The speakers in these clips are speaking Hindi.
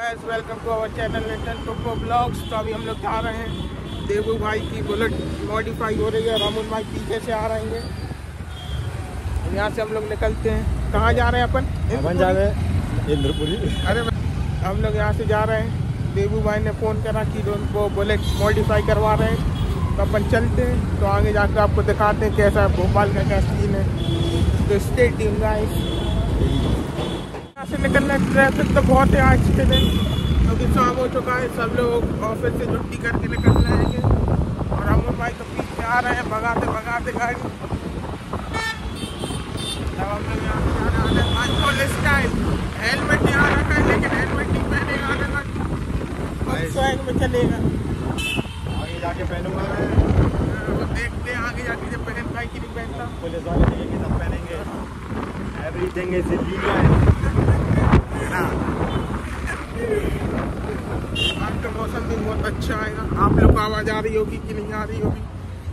Guys, welcome to our channel little Toko blogs. तो अभी हम लोग जा रहे हैं, देवू भाई की बुलेट मॉडिफाई हो रही है, रामुल भाई पीछे से आ रहे हैं। यहाँ से हम लोग निकलते हैं। कहाँ जा रहे हैं अपन? जा रहे हैं इंद्रपुरी। अरे हम लोग यहाँ से जा रहे हैं। देवू भाई ने फ़ोन करा कि उनको बुलेट मॉडिफाई करवा रहे हैं, तो अपन चलते हैं। तो आगे जाकर आपको दिखाते हैं कैसा भोपाल का क्या सीन है। तो स्टे ट्यून्ड गाइस। यहाँ से निकलना ट्रैफिक तो बहुत है आज के दिन, क्योंकि शाम हो चुका है। सब लोग ऑफिस से छुट्टी करके निकल जाएंगे और रामुल भाई तो पीछे आ रहे हैं भगाते भगाते गाड़ी। अब हम लोग यहाँ से जाने वाले हैं फुल स्टाइल। हेलमेट यहाँ रखा है, लेकिन हेलमेट नहीं पहने आने का स्वैग में चलेगा। आगे जाके पहनूंगा मैं। देखते हैं आगे जाके जब पहन पाई कि नहीं पहनता। पुलिस वाले देखेंगे सब पहनेंगे। एवरीथिंग इज लीगल है ना। आज का मौसम भी बहुत अच्छा आएगा। आप लोग को आवाज आ रही होगी कि नहीं आ रही होगी,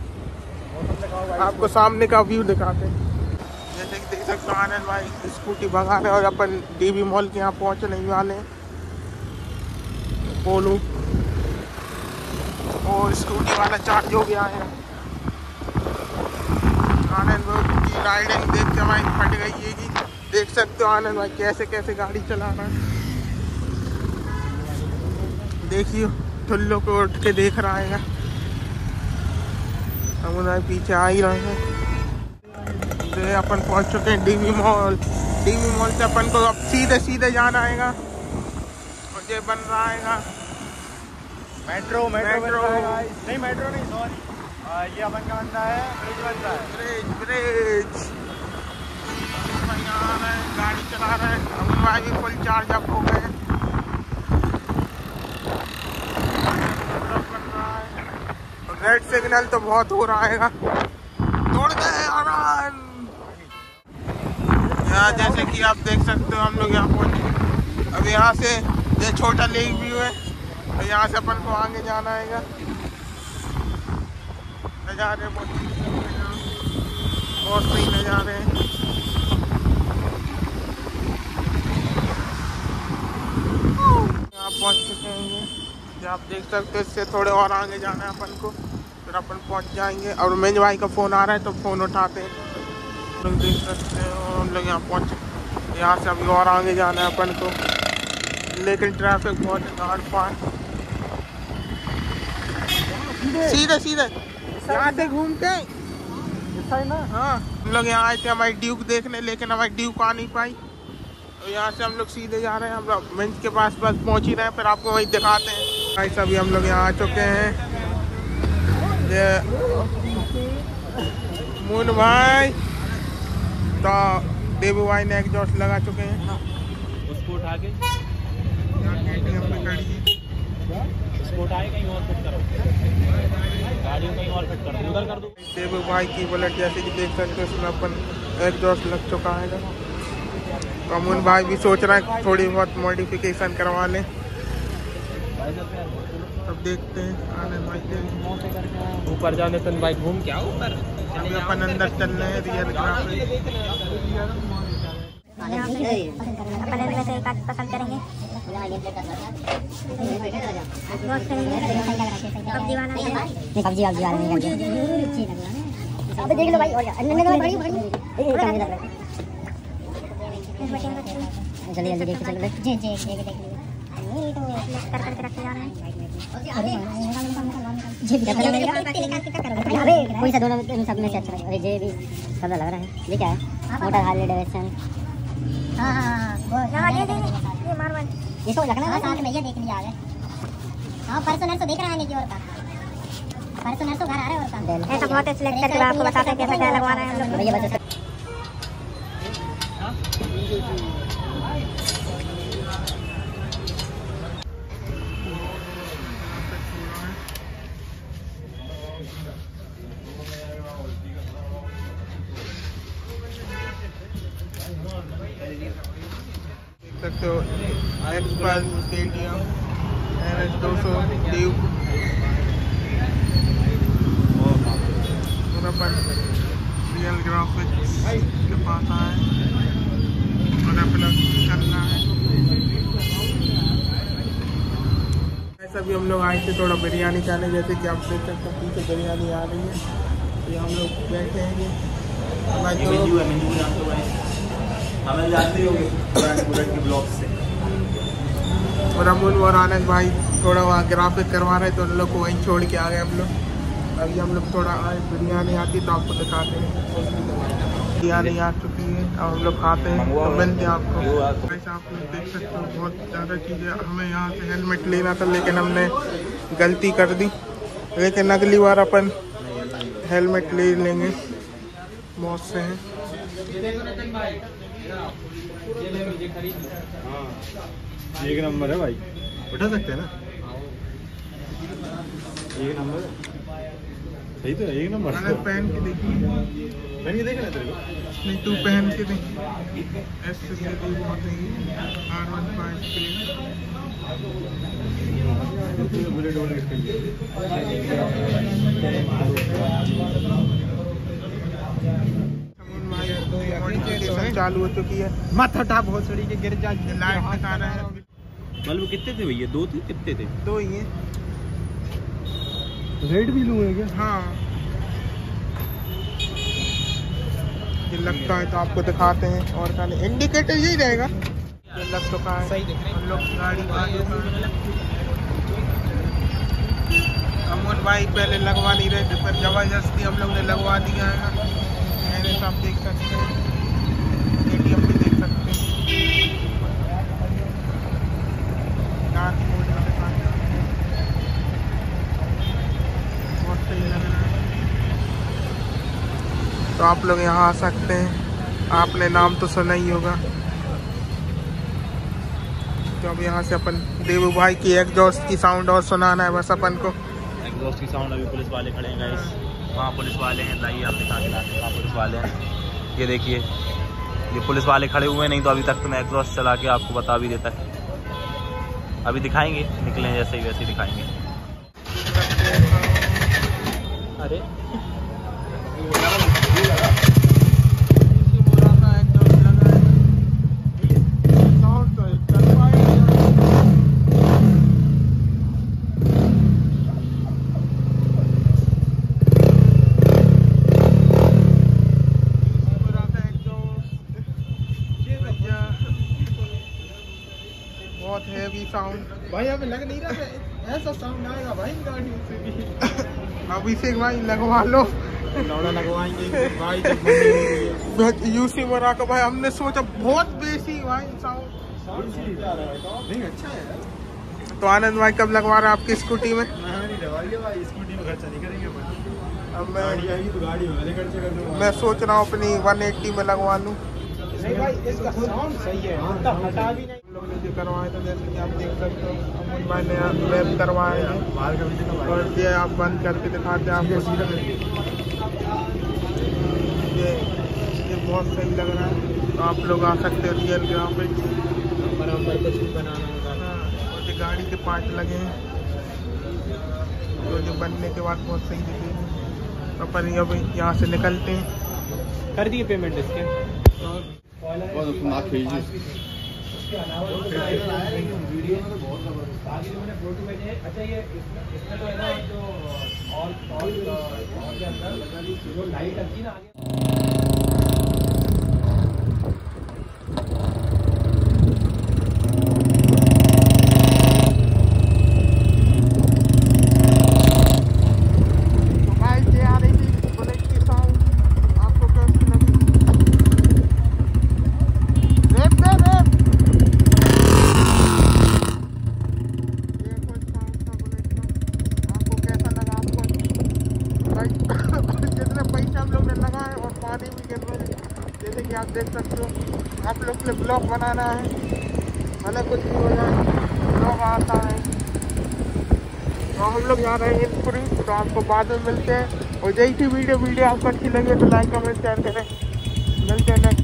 आपको सामने का व्यू दिखाते हैं। जैसे कि देख सकते हो आनंद भाई स्कूटी भगा रहे हैं और अपन डीबी मॉल के यहाँ पहुँचने वाले हैं। बोलो और स्कूटी वाला चार्ज हो गया है। आनंद भाई की राइडिंग देख के हमारी फट गई है कि देख सकते हो आनंद भाई कैसे कैसे गाड़ी चला रहा है। देखिए ठुल्लो को उठ के देख रहा है। हम भाई पीछे आ ही रहे हैं। तो अपन पहुंच चुके हैं डीवी मॉल। डीवी मॉल से अपन को अब सीधे सीधे जाना आएगा और ये बन रहा है मेट्रो नहीं, मेट्रो नहीं, सॉरी, ये अपन का बनता है ब्रिज बन रहा है। ब्रिज गाड़ी चला रहे हैं। हम भाई भी फुल चार्ज अप हो गए। रेड सिग्नल तो बहुत हो रहा है। तोड़ गए आनंद। यहाँ जैसे कि आप देख सकते हो हम लोग यहाँ पहुँचे। अब यहाँ से ये छोटा लेक व्यू है, तो यहाँ से अपन को आगे जाना है। नज़ारे बहुत सही नज़ारे हैं। यहाँ पहुँच चुके हैं। ये आप देख सकते हो, इससे थोड़े और आगे जाना है अपन को, फिर अपन पहुँच जाएंगे। और मेज भाई का फ़ोन आ रहा है तो फ़ोन उठाते हैं। लोग देख सकते हो हम लोग यहाँ पहुँचे। यहाँ से अभी और आगे जाना है अपन को, लेकिन ट्रैफिक बहुत है। हर पार सीधे सीधे यहाँ से घूमते हैं। हाँ, हम लोग यहाँ आए थे हमारी ड्यूक देखने, लेकिन हमारी ड्यूक आ नहीं पाई। तो यहाँ से हम लोग सीधे जा रहे हैं। हम लोग मंच के पास बस पहुँच ही रहे हैं, फिर आपको वहीं दिखाते हैं। भाई सभी हम लोग यहाँ आ चुके हैं। ये मून भाई तो देवू भाई ने एग्जॉस्ट लगा चुके हैं। उसको उठा के KTM पे खड़ी है। उसको उठाए कहीं और फिट करो, गाड़ी कहीं और फिट कर दो, उधर कर दो। देवू भाई की बुलेट जैसे कि देख सकते हो, उसमें अपन एग्जॉस्ट लग चुका है। कमून भाई भी सोच रहा है थोड़ी बहुत मॉडिफिकेशन करवा लें। अब देखते हैं आनंद भाई ऊपर जाने तन बाइक घूम के आओ ऊपर। अभी अपन अंदर चल रहे हैं रियल ग्राफिक। पसंद करेंगे पबजी वाला देख लो भाई। और जल्दी जल्दी देख चलो। अरे कोई सा दोनों सब में से अच्छा लगा। अरे जे भी सब लग रहा है। ये क्या है? Motor Harley Davidson. हाँ ये तो लगना है साथ में। ये देख लिया आगे। हाँ पर्सनल तो देख रहा है नहीं की और का पर्सनल तो घर आ रहा है और का ऐसा बहुत सिलेक्ट करके आपको बताते हैं कैसा क्या लगवाना है हम लोग। ये बस सकते हो एक्सपल्स, KTM, NS200, ड्यूक और अपन रियल ग्राफिक्स के पास आए और अपना करना है। अभी हम लोग आए थे थोड़ा बिरयानी खाने, जैसे कि आप देख सकते हैं पीछे बिरयानी आ रही है। ये हम लोग बैठे हैं हमें जानते ही होंगे बुलेट के ब्लॉग से। और अमूल और आनंद भाई थोड़ा वहाँ ग्राफिक करवा रहे, तो उन लोग को वहीं छोड़ के आ गए हम लोग। अभी हम लोग थोड़ा आए, बिरयानी आती तो आपको दिखाते हैं। बिरयानी आ चुकी है, अब हम लोग खाते हैं तो मिलते हैं आपको। वैसे आप लोग देख सकते हो बहुत ज़्यादा चीज़ें। हमें यहाँ से हेलमेट लेना था, लेकिन हमने गलती कर दी, लेकिन अगली बार अपन हेलमेट ले लेंगे। बहुत से हैं। एक नंबर है भाई, उठा सकते हैं ना? एक नंबर सही तो है, एक नंबर। पहन के देखिए, पहन के देखना तेरे को नहीं तू पहन के देख। ऐसे बहुत R15 बुलेट चालू हो चुकी है। मत हटा, बहुत सड़ी के गिर जा। लाइट दिखा रहा है। बल्ब कितने थे भैया? 2 थे? कितने थे? 2 ही है। रेड भी लूँगा क्या? हाँ, ये लगता है तो आपको दिखाते हैं। और क्या नहीं, इंडिकेटर यही रहेगा। ये लग चुका है, सही दिख रहा है। हम लोग गाड़ी अमोल भाई पहले लगवा नहीं रहे थे, पर जबरदस्ती हम लोग ने लगवा दिया है। मैंने तो आप देख सकते हैं, ATM भी देख सकते हैं। बहुत सही लग रहा है। तो आप लोग यहाँ आ सकते हैं। आपने नाम तो सुना ही होगा। तो अब यहाँ से अपन देवू भाई की एग्जॉस्ट की साउंड और सुनाना है बस अपन को। एग्जॉस्ट की साउंड। अभी पुलिस वाले खड़े हैं गाइस, वहाँ पुलिस वाले हैं। लाइए आप दिखा के लाते हैं, वहाँ पुलिस वाले हैं। ये देखिए, ये पुलिस वाले खड़े हुए हैं, नहीं तो अभी तक तो मैं एग्जॉस्ट चला के आपको बता भी देता है। अभी दिखाएंगे, निकले जैसे ही वैसे ही दिखाएंगे। अरे बहुत हैवी साउंड भाई हमें लग नहीं रहा है ऐसा साउंड आएगा भाई गाड़ी से भी। अभिषेक भाई लगवा लो। लौड़ा लगवाएंगे भाई। यूसी मरा का भाई हमने सोचा बहुत बेसी भाई साउंड। नहीं अच्छा है। तो आनंद भाई कब लगवा रहे हैं आपकी स्कूटी में? भाई स्कूटी में खर्चा नहीं करेंगे। अब गाड़ी आएगी तो गाड़ी में खर्चा कर दूंगा। मैं सोच रहा हूँ अपनी 180 में लगवा लूँ। नहीं भाई इसका साउंड सही है, हटा भी नहीं। हम लोग ने जो करवाए थे, जैसे कि आप देख सकते हो, अमूल भाई ने वेब करवाए हैं। बाहर का भी और ये आप बंद करके दिखाते हैं आपको। ये बहुत सही लग रहा है। तो आप लोग आ सकते हो रियल ग्राफिक्स। बराबर कुछ भी बनाना होगा। और ये गाड़ी के पार्ट लगे हैं, तो जो बनने के बाद बहुत सही दिखेगी। तो अपन अभी यहाँ से निकलते हैं। कर दिए पेमेंट इसके। बहुत नाक भेजिए। वीडियो में तो बहुत जबरदस्त आज मैंने फोटो भेजे। अच्छा ये इसमें तो है ना जो और के अंदर जो लाइट अच्छी ना आगे। जैसे कि आप देख सकते हो, आप लोग के लिए ब्लॉग बनाना है, भले कुछ भी हो जाए, ब्लॉग आता है। तो हम लोग जा रहे हैं इनपुरी, तो आपको बाद में मिलते हैं। और यही थी वीडियो आपको अच्छी लगी तो लाइक कमेंट शेयर करें। मिलते हैं नेक्स्ट